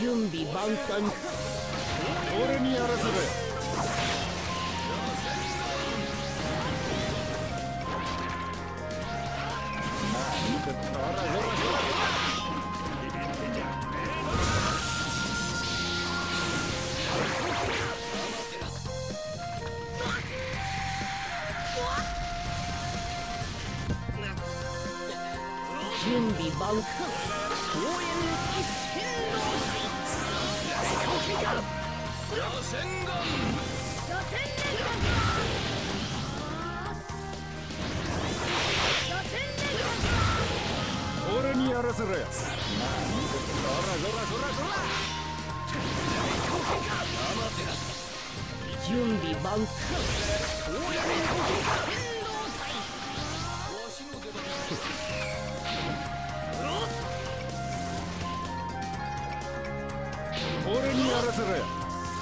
準備万端。 俺にやらせろよ。 準備万端。総演一戦の螺旋丸。 俺にやらせろよ。 準備万端。総演一戦の俺にやらせろよ。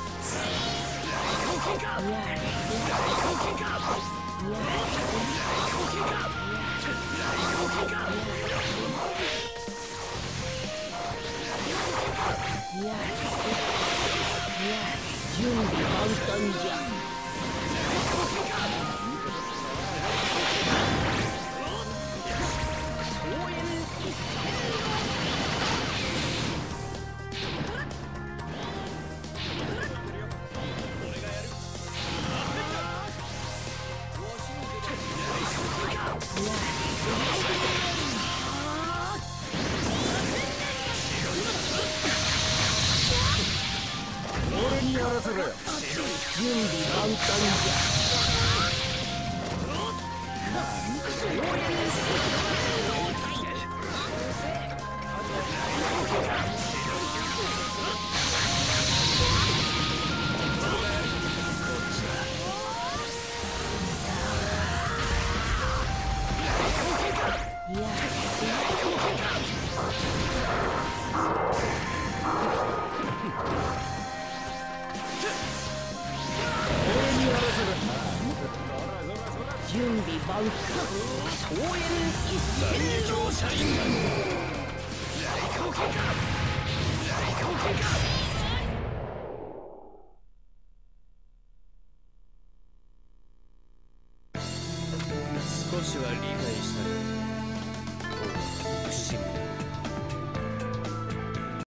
準備万端じゃ。 俺にやらせろよ。 準備万端じゃ。準備万端。総演一戦のシャリンガン。 少しは理解したか。